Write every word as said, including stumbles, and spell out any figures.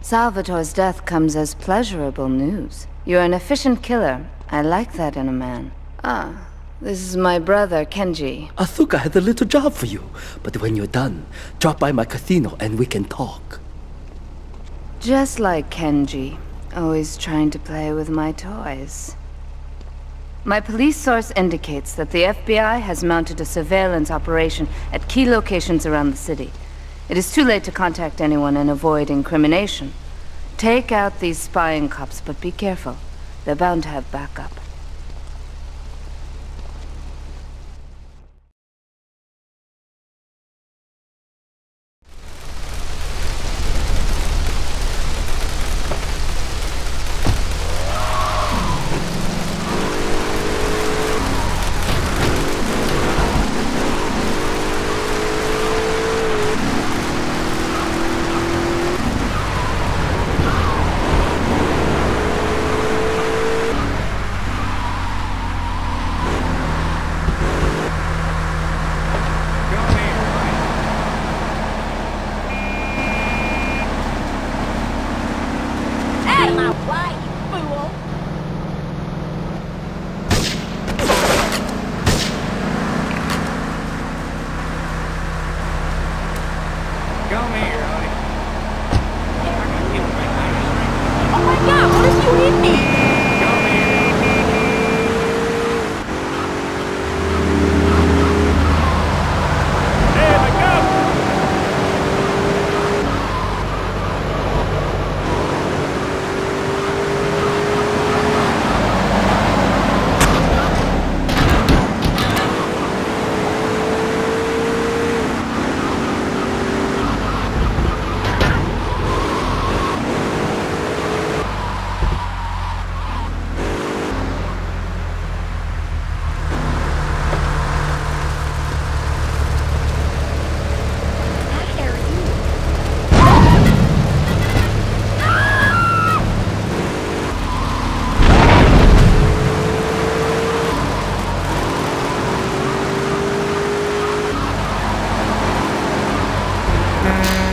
Salvatore's death comes as pleasurable news. You're an efficient killer. I like that in a man. Ah, this is my brother, Kenji. Asuka has a little job for you, but when you're done, drop by my casino and we can talk. Just like Kenji, always trying to play with my toys. My police source indicates that the F B I has mounted a surveillance operation at key locations around the city. It is too late to contact anyone and avoid incrimination. Take out these spying cops, but be careful. They're bound to have backup. Mm-hmm.